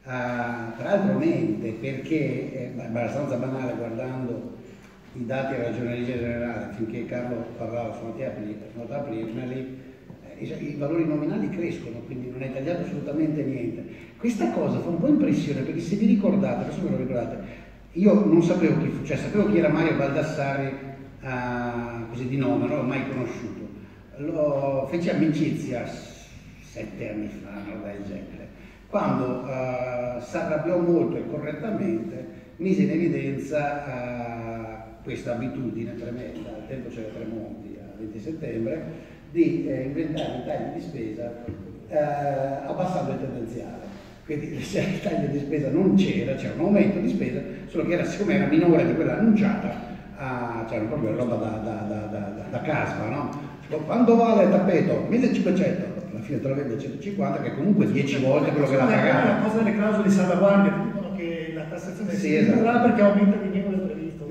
tra l'altro mente, perché è abbastanza banale guardando i dati della Ragioneria Generale, finché Carlo parlava, sono andati a aprirmeli, i valori nominali crescono, quindi non è tagliato assolutamente niente. Questa cosa fa un po' impressione, perché se vi ricordate, adesso ve lo ricordate, io non sapevo chi fu, cioè sapevo chi era Mario Baldassarri, così di nome, non l'ho mai conosciuto. Feci amicizia 7 anni fa, una roba del genere, quando si arrabbiò molto e correttamente mise in evidenza questa abitudine tremenda, al tempo c'era Tremonti, a 20 settembre, di inventare i tagli di spesa abbassando il tendenziale. Quindi il taglio di spesa non c'era un aumento di spesa, solo che siccome era minore di quella annunciata, c'era proprio roba da caspa, no? Quando vale il tappeto? 1500, alla fine te lo vende a 150, che è comunque 10 volte quello che l'ha pagato. La cosa delle clausole di salvaguardia, che dicono che la tassazione sì, è perché aumenta di meno del previsto.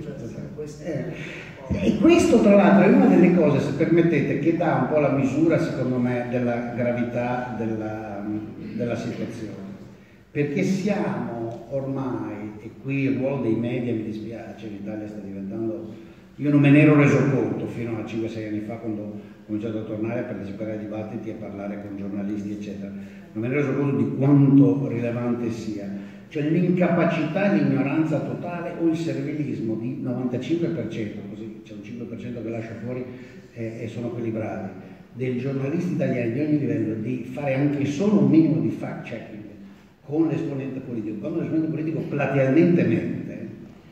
E questo tra l'altro è una delle cose, se permettete, che dà un po' la misura, secondo me, della gravità della situazione. Perché siamo ormai, e qui il ruolo dei media mi dispiace, l'Italia sta diventando... Io non me ne ero reso conto fino a 5-6 anni fa, quando ho cominciato a tornare a partecipare ai dibattiti, a parlare con giornalisti, eccetera. Non me ne ero reso conto di quanto rilevante sia. Cioè l'incapacità, l'ignoranza totale o il servilismo di 95%, così c'è un 5% che lascio fuori e sono quelli bravi, dei giornalisti italiani di ogni livello, di fare anche solo un minimo di fact-checking con l'esponente politico, quando l'esponente politico platealmente mente,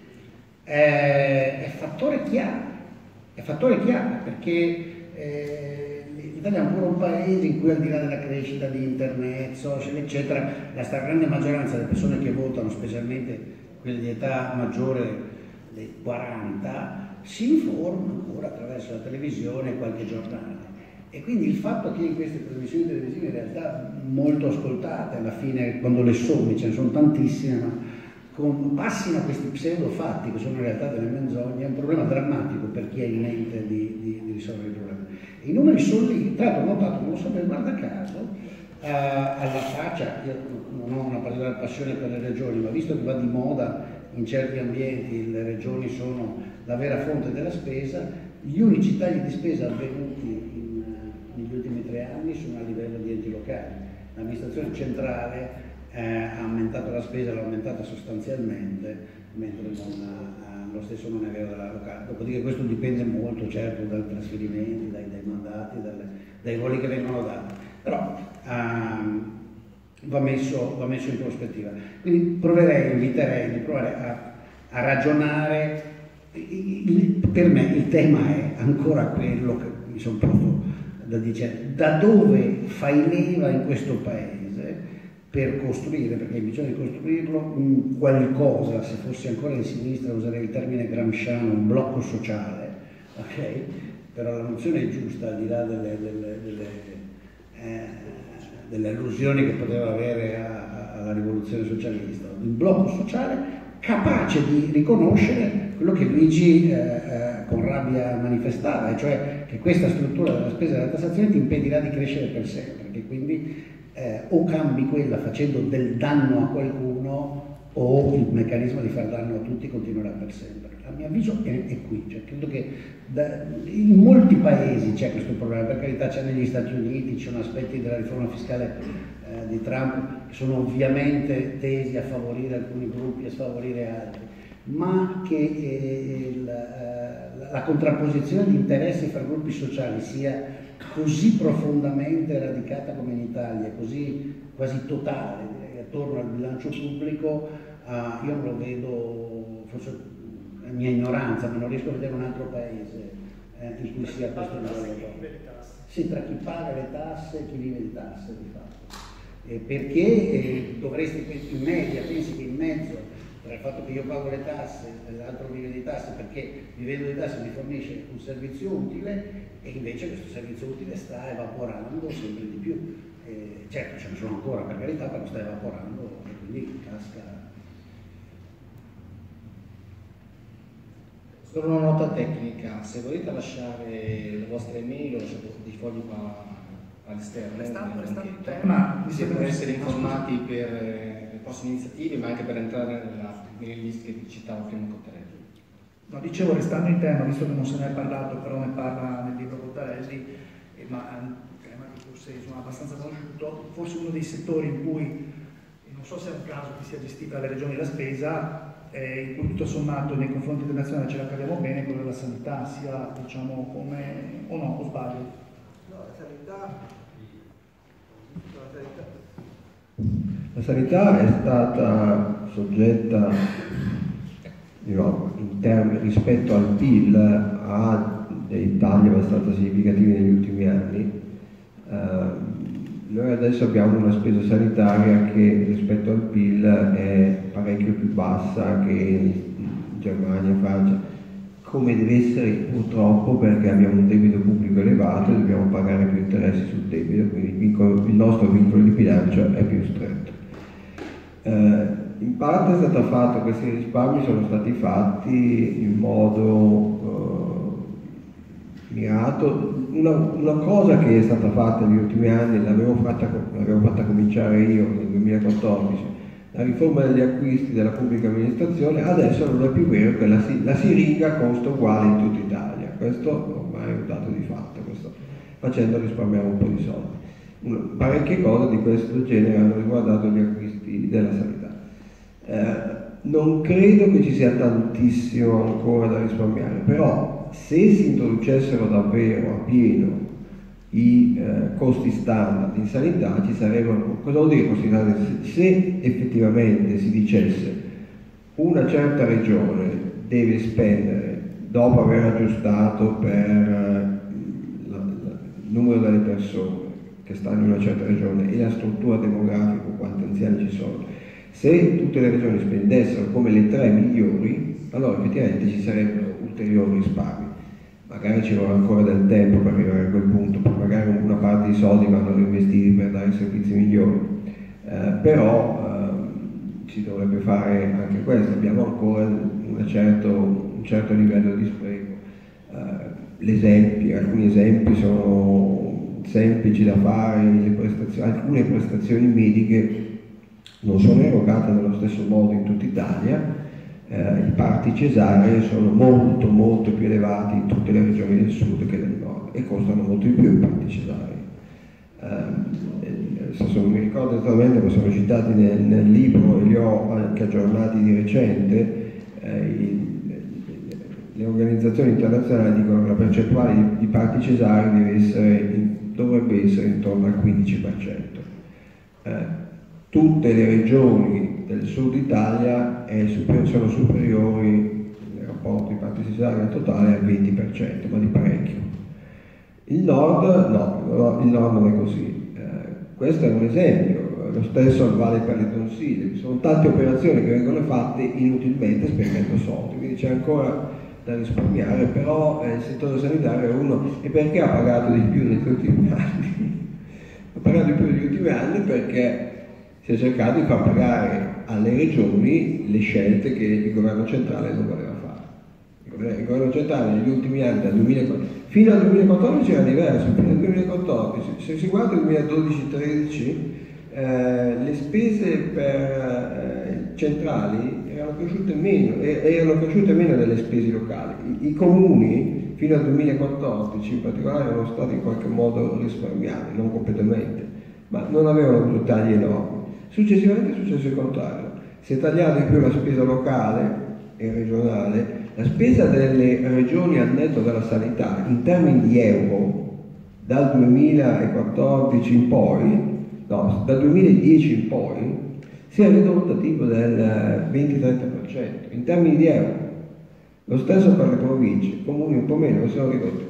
è fattore chiave, perché l'Italia è ancora un paese in cui, al di là della crescita di internet, social, eccetera, la stragrande maggioranza delle persone che votano, specialmente quelle di età maggiore dei 40, si informa ancora attraverso la televisione e qualche giornale. E quindi il fatto che in queste trasmissioni televisive, in realtà molto ascoltate, alla fine quando le sommi, ce ne sono tantissime, ma passino a questi pseudo-fatti che sono in realtà delle menzogne, è un problema drammatico per chi ha in mente di risolvere il problema. I numeri sono lì, tra l'altro ho notato, non lo sapevo, guarda caso, alla faccia, io non ho una particolare passione per le regioni, ma visto che va di moda in certi ambienti, le regioni sono la vera fonte della spesa, gli unici tagli di spesa avvenuti negli ultimi 3 anni sono a livello di enti locali. L'amministrazione centrale ha aumentato la spesa, l'ha aumentata sostanzialmente, mentre lo stesso non è vero della locale. Dopodiché questo dipende molto, certo, dai trasferimenti, dai mandati, dai ruoli che vengono dati, però va messo in prospettiva. Quindi inviterei di provare a ragionare. Per me il tema è ancora quello che mi sono posto da dire: da dove fai leva in questo paese per costruire, perché hai bisogno di costruirlo, un qualcosa, se fossi ancora di sinistra userei il termine gramsciano, un blocco sociale, ok? Però la nozione è giusta, al di là delle allusioni che poteva avere alla rivoluzione socialista, un blocco sociale capace di riconoscere quello che Luigi con rabbia manifestava, e cioè che questa struttura della spesa e della tassazione ti impedirà di crescere per sempre, che quindi o cambi quella facendo del danno a qualcuno, o il meccanismo di far danno a tutti continuerà per sempre. A mio avviso è qui, cioè, credo che in molti paesi c'è questo problema, per carità c'è negli Stati Uniti, ci sono aspetti della riforma fiscale di Trump che sono ovviamente tesi a favorire alcuni gruppi e a sfavorire altri, ma che la contrapposizione di interessi fra gruppi sociali sia così profondamente radicata come in Italia, così quasi totale, direi, attorno al bilancio pubblico, io non lo vedo, forse è la mia ignoranza, ma non riesco a vedere un altro paese in cui sia questo livello. Sì, tra chi paga le tasse e chi vive di tasse, di fatto. Perché dovresti, in media, pensi che in mezzo tra il fatto che io pago le tasse e l'altro vive di tasse, perché vivendo di tasse mi fornisce un servizio utile, e invece questo servizio utile sta evaporando sempre di più. Certo, ce ne sono ancora, per carità, però sta evaporando e quindi casca. Solo una nota tecnica: se volete lasciare le vostre email, ho lasciato dei fogli qua all'esterno, ma siete per essere informati per prossime iniziative, ma anche per entrare nelle liste che citavo prima Cottarelli. No, dicevo, restando in tema, visto che non se ne è parlato, però ne parla nel libro Cottarelli, ma è un tema che forse è abbastanza conosciuto, forse uno dei settori in cui, non so se è un caso che sia gestita dalle regioni la spesa, in cui tutto sommato nei confronti internazionali ce la caviamo bene, quello della sanità, sia diciamo come, o no, o sbaglio? No, la sanità è stata soggetta, rispetto al PIL, a dei tagli abbastanza significativi negli ultimi anni. Noi adesso abbiamo una spesa sanitaria che rispetto al PIL è parecchio più bassa che in Germania, Francia, come deve essere purtroppo, perché abbiamo un debito pubblico elevato e dobbiamo pagare più interessi sul debito, quindi il nostro vincolo di bilancio è più stretto. In parte è stato fatto, questi risparmi sono stati fatti in modo mirato. Una cosa che è stata fatta negli ultimi anni, l'avevo fatta cominciare io nel 2014, la riforma degli acquisti della pubblica amministrazione. Adesso non è più vero che la siringa costa uguale in tutta Italia, questo ormai è un dato di fatto, facendo risparmiare un po' di soldi. Parecchie cose di questo genere hanno riguardato gli acquisti della sanità. Non credo che ci sia tantissimo ancora da risparmiare, però se si introducessero davvero a pieno i costi standard in sanità, ci sarebbero. Cosa vuol dire costi standard? Se effettivamente si dicesse una certa regione deve spendere, dopo aver aggiustato per il numero delle persone che stanno in una certa regione e la struttura demografica, quanti anziani ci sono, se tutte le regioni spendessero come le 3 migliori, allora effettivamente ci sarebbero ulteriori risparmi. Magari ci vorrà ancora del tempo per arrivare a quel punto, poi magari una parte dei soldi vanno reinvestiti per dare servizi migliori, però si dovrebbe fare anche questo. Abbiamo ancora un certo livello di spreco. Alcuni esempi sono semplici da fare, alcune prestazioni mediche non sono erogate nello stesso modo in tutta Italia. I parti cesarei sono molto più elevati in tutte le regioni del sud che del nord e costano molto di più i parti cesarei. Non mi ricordo esattamente, ma sono citati nel libro e li ho anche aggiornati di recente. Le organizzazioni internazionali dicono che la percentuale di parti cesarei dovrebbe essere intorno al 15%. Tutte le regioni del sud Italia sono superiori nel rapporto di parti cesarei al totale al 20%, ma di parecchio. Il nord no, il nord non è così. Questo è un esempio, lo stesso vale per le tonsille. Sono tante operazioni che vengono fatte inutilmente spendendo soldi, quindi c'è ancora da risparmiare, però il settore sanitario è uno. E perché ha pagato di più negli ultimi anni? Ha pagato di più negli ultimi anni perché si è cercato di far pagare alle regioni le scelte che il governo centrale non voleva fare. Il governo centrale negli ultimi anni, fino al 2014 era diverso. Fino al 2014, se si guarda il 2012-13, le spese centrali erano cresciute meno delle spese locali. I comuni fino al 2014 in particolare erano stati in qualche modo risparmiati, non completamente, ma non avevano avuto tagli enormi. Successivamente è successo il contrario, si è tagliato di più la spesa locale e regionale. La spesa delle regioni al netto della sanità in termini di euro dal 2014 in poi, no, dal 2010 in poi si è ridotta tipo del 20-30% in termini di euro. Lo stesso per le province, i comuni un po' meno, sono ridotti.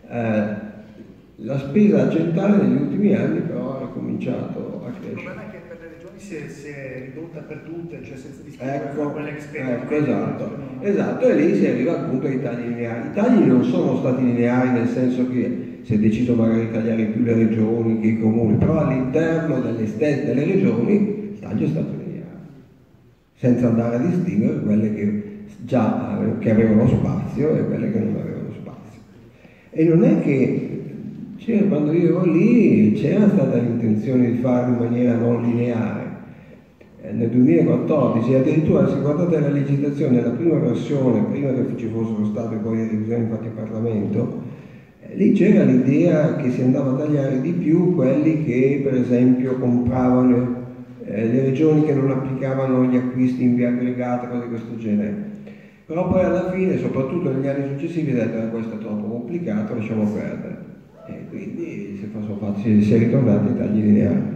La spesa centrale negli ultimi anni però ha ricominciato a crescere. Il problema è che per le regioni si è ridotta per tutte, cioè senza distinguere tra quelle che spendono. Esatto, e lì si arriva appunto ai tagli lineari. I tagli non sono stati lineari nel senso che si è deciso magari di tagliare più le regioni che i comuni, però all'interno delle regioni il taglio è stato lineare, senza andare a distinguere quelle che avevano spazio e quelle che non avevano spazio. E non è che quando io ero lì c'era stata l'intenzione di farlo in maniera non lineare. nel 2014, e addirittura se guardate la legislazione, la prima versione, prima che ci fossero state poi le revisioni fatte in Parlamento, lì c'era l'idea che si andava a tagliare di più quelli che per esempio compravano, le regioni che non applicavano gli acquisti in via aggregata, cose di questo genere. Però poi alla fine, soprattutto negli anni successivi, detto che questo è troppo complicato, lasciamo perdere. E quindi si è ritornati ai tagli lineari.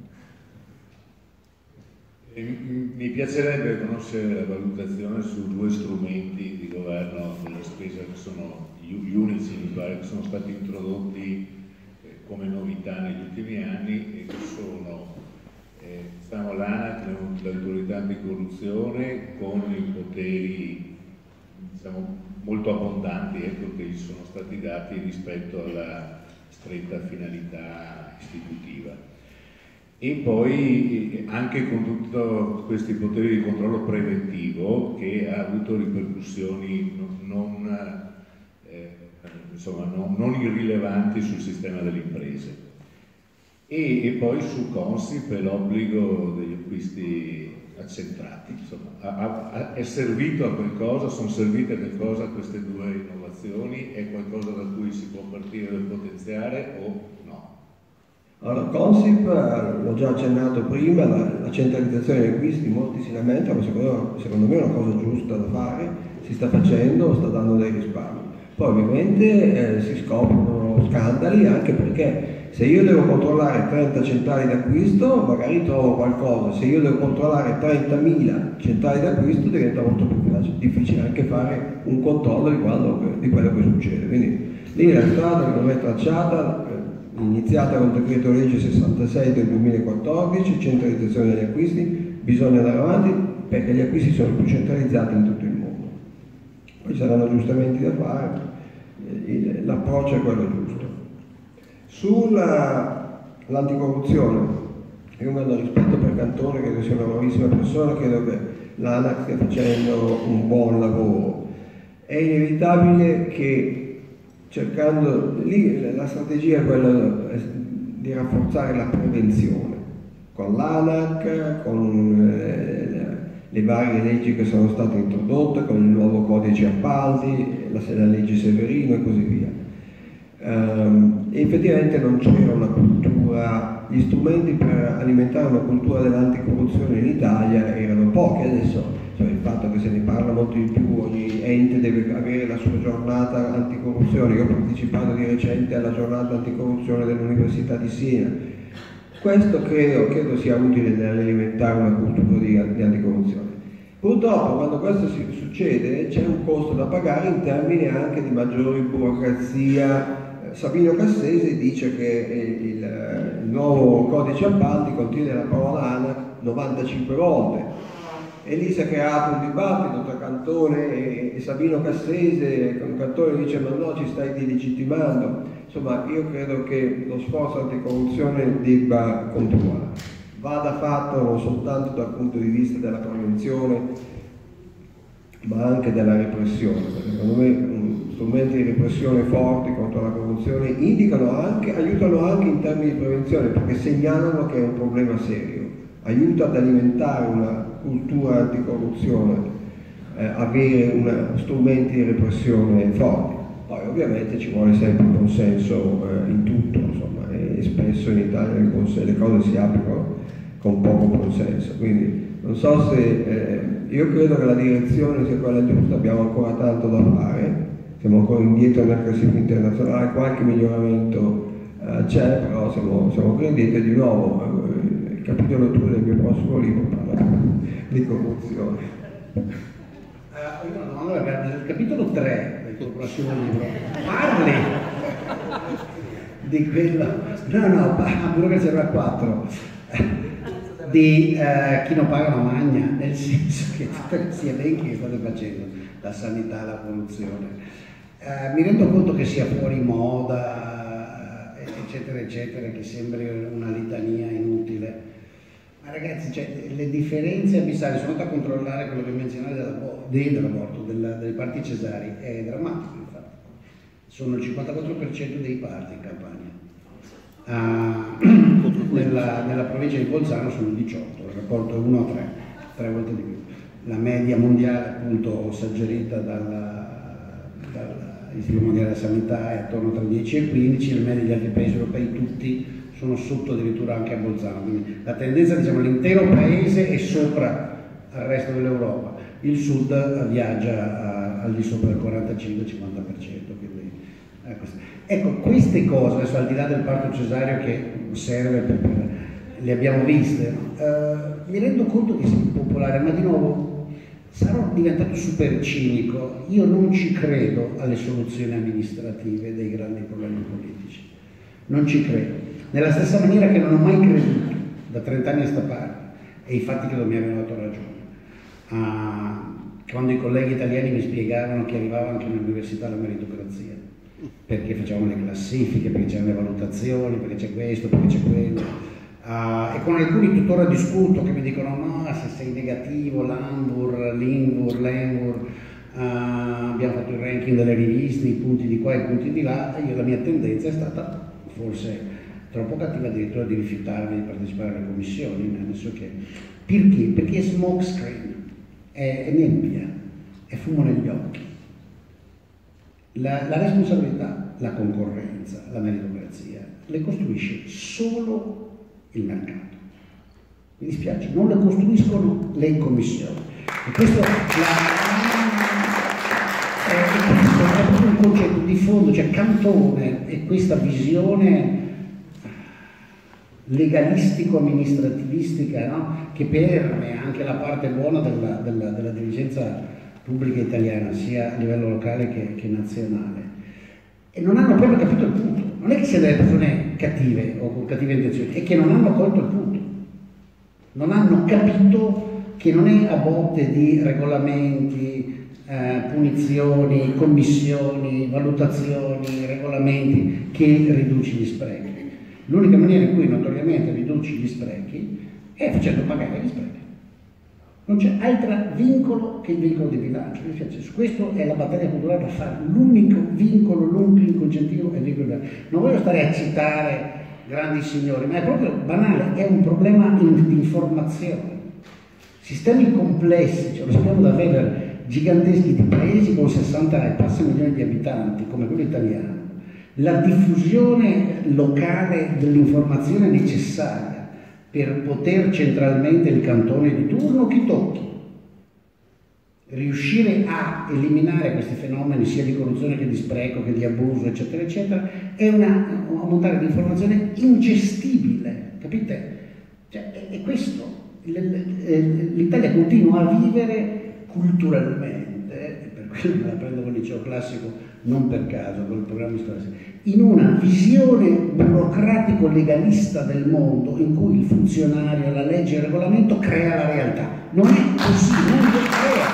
Mi piacerebbe conoscere la valutazione su due strumenti di governo della spesa che sono gli unici, mi pare, che sono stati introdotti come novità negli ultimi anni, e che sono l'ANAC, l'autorità anticorruzione, con i poteri diciamo molto abbondanti che gli sono stati dati rispetto alla stretta finalità istitutiva. E poi anche con tutti questi poteri di controllo preventivo, che ha avuto ripercussioni non irrilevanti sul sistema delle imprese. E poi su Consip l'obbligo degli acquisti accentrati. Insomma, è servito a qualcosa, sono servite a qualcosa queste due innovazioni? È qualcosa da cui si può partire del potenziare o no? Allora, Consip, l'ho già accennato prima, la centralizzazione degli acquisti, molti si lamentano, secondo me è una cosa giusta da fare, si sta facendo, sta dando dei risparmi. Poi ovviamente si scoprono scandali, anche perché se io devo controllare 30 centrali d'acquisto magari trovo qualcosa, se io devo controllare 30.000 centrali d'acquisto diventa molto più difficile anche fare un controllo di quello che succede. Quindi lì la strada secondo me è tracciata, iniziata con il decreto legge 66 del 2014, centralizzazione degli acquisti, bisogna andare avanti perché gli acquisti sono più centralizzati in tutto il mondo. Poi saranno aggiustamenti da fare, l'approccio è quello giusto. Sull'anticorruzione, io mando rispetto per Cantone, credo sia una bravissima persona, credo che l'ANAC stia facendo un buon lavoro. È inevitabile che cercando, lì la strategia è quella di rafforzare la prevenzione, con l'ANAC, con le varie leggi che sono state introdotte, con il nuovo codice appalti, la legge Severino e così via. Effettivamente non c'era una cultura, gli strumenti per alimentare una cultura dell'anticorruzione in Italia erano pochi. Adesso il fatto che se ne parla molto di più, ogni ente deve avere la sua giornata anticorruzione. Io ho partecipato di recente alla giornata anticorruzione dell'Università di Siena. Questo credo sia utile nell'alimentare una cultura di anticorruzione. Purtroppo quando questo succede c'è un costo da pagare in termini anche di maggiore burocrazia. Sabino Cassese dice che il nuovo codice appalti contiene la parola ANAC 95 volte, e lì si è creato un dibattito tra Cantone e Sabino Cassese. Cantone dice ma no, ci stai delegittimando. Insomma, io credo che lo sforzo anticorruzione debba continuare, vada fatto non soltanto dal punto di vista della prevenzione ma anche della repressione, perché secondo me strumenti di repressione forti contro la corruzione aiutano anche in termini di prevenzione, perché segnalano che è un problema serio, aiuta ad alimentare una cultura anticorruzione, avere strumenti di repressione forti. Poi ovviamente ci vuole sempre un consenso in tutto, insomma, e spesso in Italia le cose si applicano con poco consenso, quindi non so se io credo che la direzione sia quella giusta, abbiamo ancora tanto da fare, siamo ancora indietro nel classifica internazionale, qualche miglioramento c'è, però siamo credenti. Di nuovo il capitolo 2 del mio prossimo libro parla di corruzione. Ho una domanda, nel capitolo 3 del tuo prossimo libro parli di quello, burocrazia era 4, di chi non paga non magna, nel senso che tutti questi elenchi che state facendo, la sanità, la corruzione, mi rendo conto che sia fuori moda, eccetera eccetera, che sembri una litania inutile, ma ragazzi, le differenze abissali. Sono andato a controllare quello che menzionavi dell'aborto, dei parti cesari, è drammatico. Infatti sono il 54% dei parti in Campania, nella provincia di Bolzano sono 18, il rapporto è 1 a 3 volte di più. La media mondiale, appunto suggerita dall'Istituto Mondiale della Sanità, è attorno tra 10 e 15, le medie degli altri paesi europei tutti sono sotto addirittura anche a Bolzano. Quindi la tendenza, diciamo, l'intero paese è sopra al resto dell'Europa, il sud viaggia al di sopra del 45-50%. Ecco, queste cose, adesso al di là del parto cesareo che serve le abbiamo viste, mi rendo conto che sia popolare, ma di nuovo sarò diventato super cinico, io non ci credo alle soluzioni amministrative dei grandi problemi politici, non ci credo, nella stessa maniera che non ho mai creduto da 30 anni a sta parte, e i fatti credo mi abbiano dato ragione. Quando i colleghi italiani mi spiegavano che arrivava anche all'università la meritocrazia, perché facevamo le classifiche, perché c'erano le valutazioni, perché c'è questo, perché c'è quello, e con alcuni tuttora discuto che mi dicono no, se sei negativo, l'Invur, abbiamo fatto il ranking delle riviste, i punti di qua e i punti di là, e io la mia tendenza è stata forse troppo cattiva addirittura di rifiutarmi di partecipare alle commissioni, nel senso che perché è smoke screen, è nebbia, è fumo negli occhi. La responsabilità, la concorrenza, la meritocrazia le costruisce solo il mercato. Mi dispiace, non le costruiscono le commissioni. E questo è proprio un concetto di fondo, cioè Cantone e questa visione legalistico-amministrativistica, no? Che permea anche la parte buona della dirigenza pubblica italiana, sia a livello locale che nazionale, e non hanno proprio capito il punto. Non è che siano delle persone cattive o con cattive intenzioni, è che non hanno colto il punto, non hanno capito che non è a botte di regolamenti, punizioni, commissioni, valutazioni, regolamenti che riduci gli sprechi. L'unica maniera in cui notoriamente riduci gli sprechi è facendo pagare gli sprechi. Non c'è altro vincolo che il vincolo di bilancio. Questo è la battaglia culturale da fare. L'unico vincolo, l'unico incentivo è il vincolo di bilancio. Non voglio stare a citare grandi signori, ma è proprio banale, è un problema di informazione. Sistemi complessi, cioè lo sappiamo davvero, per giganteschi di paesi con 60 e passa milioni di abitanti, come quello italiano. La diffusione locale dell'informazione necessaria per poter centralmente il cantone di turno chi tocchi. Riuscire a eliminare questi fenomeni sia di corruzione che di spreco, che di abuso, eccetera, eccetera, è un ammontare di informazione ingestibile, capite? Cioè, è questo. L'Italia continua a vivere culturalmente, e per quello me la prendo con il liceo classico, non per caso, con il programma di storia, in una visione burocratico-legalista del mondo in cui il funzionario, la legge e il regolamento crea la realtà. Non è così, non lo crea.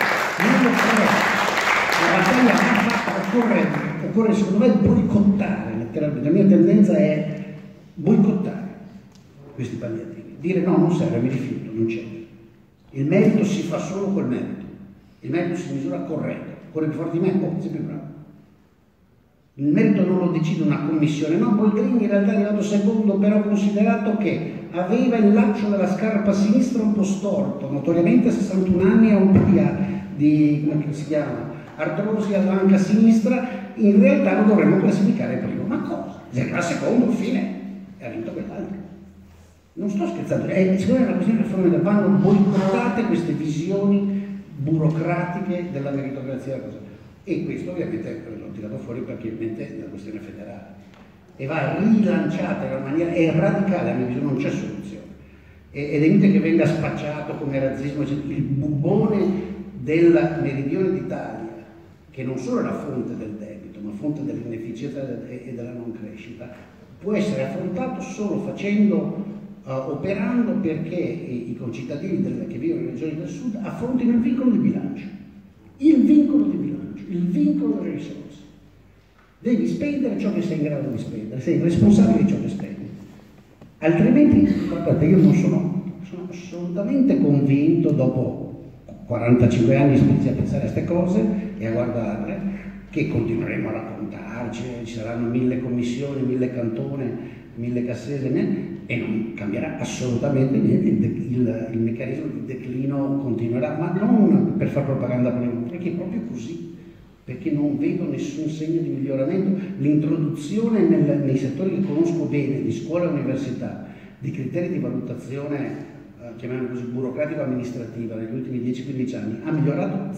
La battaglia fatta occorre secondo me boicottare, letteralmente. La mia tendenza è boicottare questi palliativi, dire no, non serve, mi rifiuto, non c'è. Il merito si fa solo col merito, il merito si misura corretto, corre più forte di me, sei più bravo. Il merito non lo decide una commissione, no, Boldrini in realtà è arrivato secondo, però considerato che aveva il laccio della scarpa sinistra un po' storto, notoriamente a 61 anni ha un po' di come si chiama, artrosi all'anca sinistra, in realtà lo dovremmo classificare primo. Ma cosa? Se arriva secondo, fine, e ha vinto quell'altro. Non sto scherzando, secondo me è una questione fondamentale, vanno boicottate queste visioni burocratiche della meritocrazia. E questo ovviamente l'ho tirato fuori perché ovviamente è una questione federale e va rilanciata in una maniera, è radicale, a mio avviso non c'è soluzione, ed è inutile che venga spacciato come razzismo, il bubbone del meridione d'Italia, che non solo è la fonte del debito ma fonte dell'inefficienza e della non crescita, può essere affrontato solo facendo, operando perché i concittadini che vivono nelle regioni del sud affrontino il vincolo di bilancio, il vincolo delle risorse. Devi spendere ciò che sei in grado di spendere, sei responsabile di ciò che spendi. Altrimenti, guardate, io non sono assolutamente convinto, dopo 45 anni spesi a pensare a queste cose e a guardarle, che continueremo a raccontarci, ci saranno 1000 commissioni, 1000 cantoni, 1000 Cassese, e non cambierà assolutamente niente, il meccanismo di declino continuerà, ma non per fare propaganda, perché è proprio così, perché non vedo nessun segno di miglioramento. L'introduzione nei settori che conosco bene, di scuola e università, di criteri di valutazione, chiamiamoli così, burocratico-amministrativa, negli ultimi 10-15 anni, ha migliorato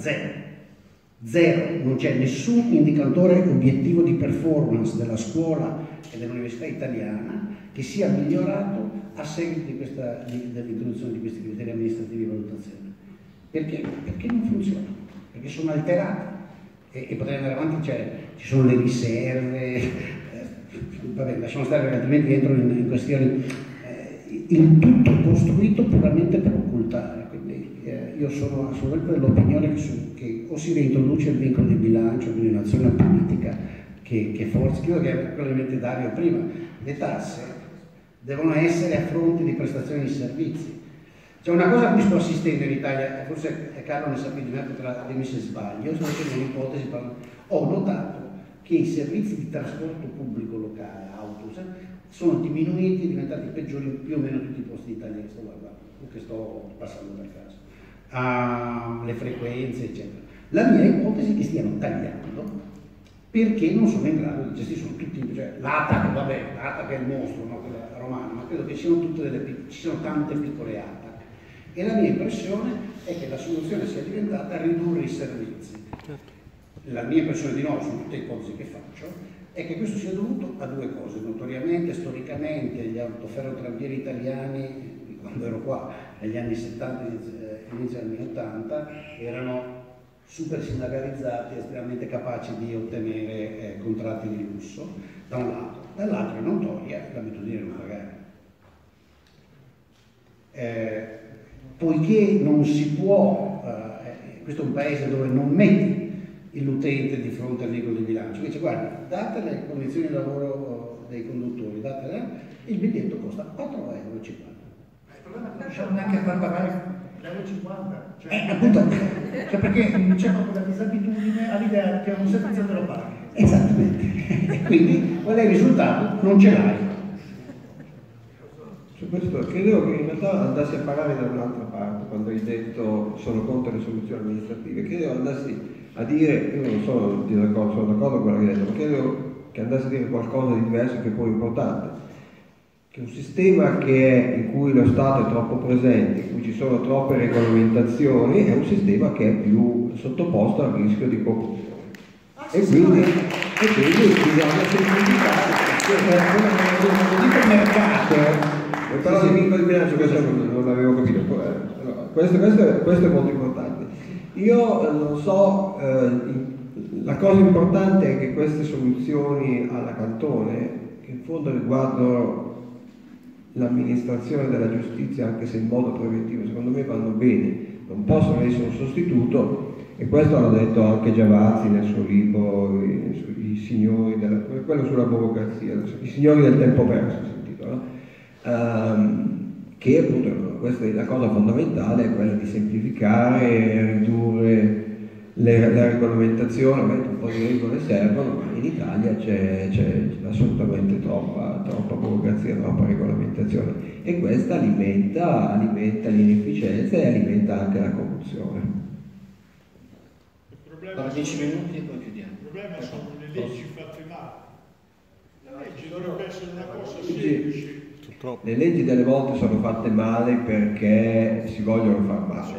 zero, non c'è nessun indicatore obiettivo di performance della scuola e dell'università italiana che sia migliorato a seguito dell'introduzione di questi criteri amministrativi di valutazione. Perché? Perché non funzionano, perché sono alterati e potrei andare avanti, cioè ci sono le riserve, vabbè, lasciamo stare perché altrimenti entro in questioni, il tutto costruito puramente per occultare. Quindi io sono assolutamente dell'opinione che o si reintroduce il vincolo di bilancio, quindi un'azione politica che forse, credo che probabilmente Dario prima, le tasse devono essere a fronte di prestazioni di servizi. C'è una cosa a cui sto assistendo in Italia, forse Carlo ne sa più di me, potrà dirmi se sbaglio, io sto facendo un'ipotesi, ho notato che i servizi di trasporto pubblico locale, autobus, sono diminuiti e diventati peggiori in più o meno tutti i posti d'Italia che sto guardando, che sto passando per caso, le frequenze, eccetera. La mia ipotesi è che stiano tagliando perché non sono in grado di gestire, sono tutti, cioè l'ATAC, vabbè, l'ATAC è il mostro, no, quella romana, ma credo che siano ci sono tante piccole ATAC. E la mia impressione è che la soluzione sia diventata ridurre i servizi. La mia impressione di no, su tutte le ipotesi che faccio, è che questo sia dovuto a due cose. Notoriamente, storicamente, gli autoferrotranvieri italiani, quando ero qua, negli anni 70 e inizio anni 80, erano super sindacalizzati, estremamente capaci di ottenere contratti di lusso, da un lato. Dall'altro è notoria l'abitudine di non pagare. Poiché non si può, questo è un paese dove non metti l'utente di fronte al vincolo di bilancio, invece guardi, date le condizioni di lavoro dei conduttori, il biglietto costa 4,50 euro. Il problema è che non riusciamo neanche a far pagare l'1,50 euro, appunto, cioè perché c'è proprio la disabitudine all'idea che un servizio te lo paghi. Esattamente, e quindi qual è il risultato? Non ce l'hai. Su questo credo che in realtà andassi a parlare da un'altra parte, quando hai detto sono contro le soluzioni amministrative, credo andassi a dire, io non sono d'accordo, sono d'accordo con quello che hai detto, ma credo che andassi a dire qualcosa di diverso che poi è importante, che un sistema in cui lo Stato è troppo presente, in cui ci sono troppe regolamentazioni, è un sistema che è più sottoposto al rischio di corruzione. E quindi bisogna semplificare, dico il mercato. Però di vincolo di bilancio questo non l'avevo capito. Allora, questo è molto importante. Io non so, la cosa importante è che queste soluzioni alla Cantone, che in fondo riguardano l'amministrazione della giustizia, anche se in modo preventivo, secondo me vanno bene, non possono essere un sostituto, e questo l'ha detto anche Giavazzi nel suo libro, i signori quello sulla burocrazia, i signori del tempo perso, si intitola, che appunto questa è la cosa fondamentale, è quella di semplificare, ridurre la regolamentazione. Un po' di regole servono, ma in Italia c'è assolutamente troppa burocrazia, troppa regolamentazione, e questa alimenta l'inefficienza e alimenta anche la corruzione. Per 10 minuti e poi chiudiamo. Il problema sono le leggi fatte male. La legge dovrebbe essere una cosa semplice. Le leggi delle volte sono fatte male perché si vogliono far male,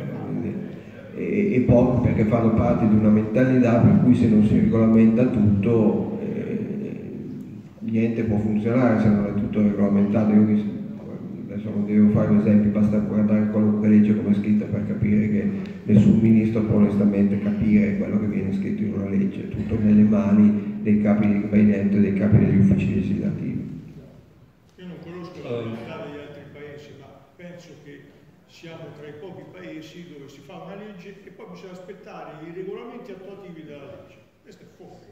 e poi perché fanno parte di una mentalità per cui se non si regolamenta tutto niente può funzionare se non è tutto regolamentato. Io adesso non devo fare un esempio, basta guardare qualunque legge come è scritta per capire che nessun ministro può onestamente capire quello che viene scritto in una legge, è tutto nelle mani dei capi di gabinetto e dei capi degli uffici legislativi. Io non conosco la realtà degli altri paesi, ma penso che siamo tra i pochi paesi dove si fa una legge e poi bisogna aspettare i regolamenti attuativi della legge. Questo è fuori.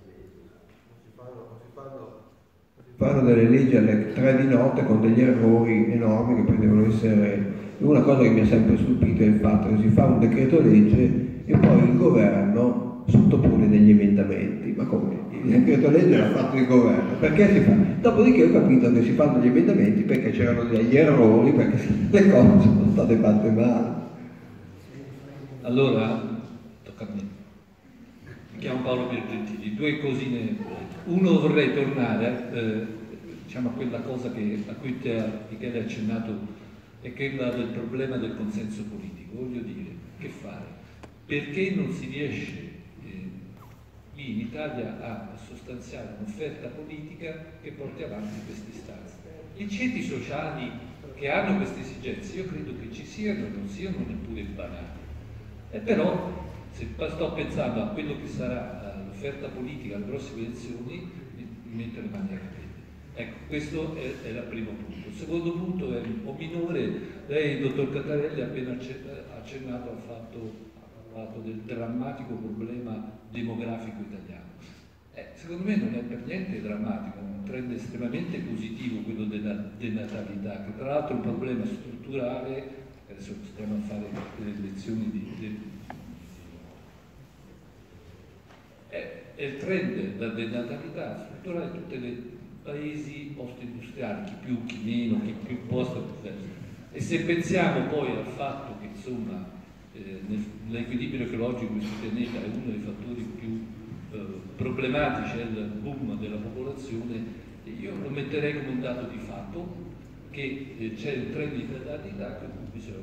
Fanno delle leggi alle 3 di notte con degli errori enormi che poi devono essere. Una cosa che mi ha sempre stupito è il fatto che si fa un decreto legge e poi il governo sottopone degli emendamenti. Ma come? Il decreto legge l'ha fatto il governo, perché si fa? Dopodiché ho capito che si fanno gli emendamenti perché c'erano degli errori, perché le cose sono state fatte male. Allora, tocca a me. Mi chiamo Paolo Piergentili, due cosine. Uno, vorrei tornare diciamo, a quella cosa a cui Michele ha accennato, è quella del problema del consenso politico. Voglio dire, che fare? Perché non si riesce in Italia a sostanziare un'offerta politica che porti avanti queste istanze. I ceti sociali che hanno queste esigenze io credo che ci siano e non siano neppure banali. E però se sto pensando a quello che sarà l'offerta politica alle prossime elezioni, mi metto le mani a capelli. Ecco, questo è il primo punto. Il secondo punto è un po' minore. Lei, dottor Cattarelli, ha appena accennato al fatto del drammatico problema demografico italiano. Secondo me non è per niente drammatico, è un trend estremamente positivo quello della denatalità, che tra l'altro è un problema strutturale. Adesso stiamo a fare delle lezioni è il trend della denatalità strutturale in tutti i paesi post-industriali, chi più, chi meno, chi più post. E se pensiamo poi al fatto che insomma l'equilibrio ecologico di questo pianeta è uno dei fattori più problematici, è il boom della popolazione, io lo metterei come un dato di fatto che c'è un trend di natalità che bisogna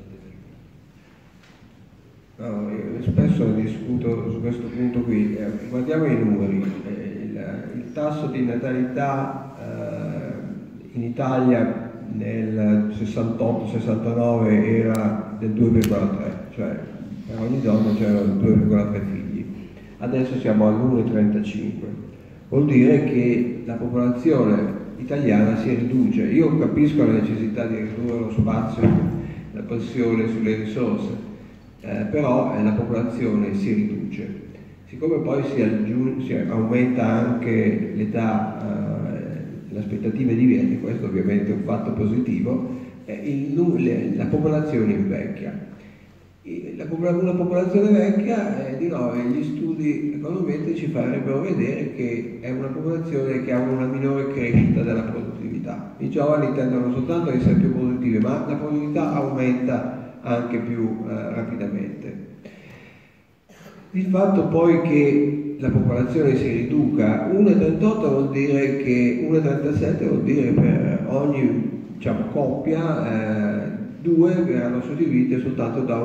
tenere. No, io spesso discuto su questo punto qui. Guardiamo i numeri. Il tasso di natalità in Italia nel 68-69 era del 2,3, cioè per ogni donna c'erano 2,3 figli. Adesso siamo all'1,35. Vuol dire che la popolazione italiana si riduce. Io capisco la necessità di ridurre lo spazio, la pressione sulle risorse, però la popolazione si riduce. Siccome poi si aumenta anche l'età, l'aspettativa di vita, questo ovviamente è un fatto positivo, la popolazione invecchia. Una popolazione vecchia, gli studi econometrici farebbero vedere che è una popolazione che ha una minore crescita della produttività. I giovani tendono non soltanto ad essere più produttivi, ma la produttività aumenta anche più rapidamente. Il fatto poi che la popolazione si riduca, 1,38 vuol dire che 1,37 vuol dire per ogni coppia 2 verranno sostituite soltanto da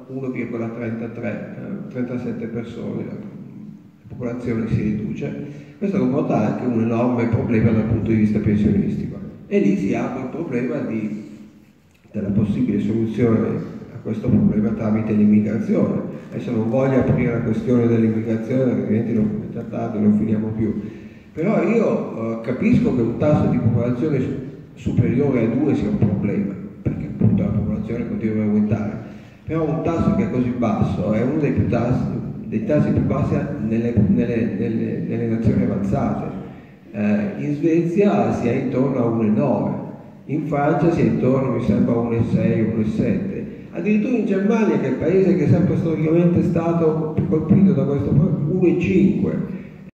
1,37 persone, la popolazione si riduce. Questo comporta anche un enorme problema dal punto di vista pensionistico e lì si apre il problema della possibile soluzione a questo problema tramite l'immigrazione. Adesso non voglio aprire la questione dell'immigrazione, altrimenti non finiamo più. Però io capisco che un tasso di popolazione superiore a 2 sia un problema, perché appunto la popolazione continua ad aumentare. Però un tasso che è così basso è uno dei tassi più bassi nelle nazioni avanzate. In Svezia si è intorno a 1,9, in Francia si è intorno, mi sembra, a 1,6, 1,7. Addirittura in Germania, che è il paese che è sempre storicamente stato colpito da questo problema, 1,5.